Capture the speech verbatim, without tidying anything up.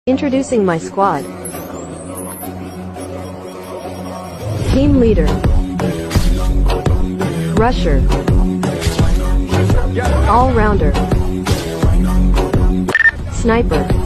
Introducing my squad. Team leader. Rusher. All-rounder. Sniper.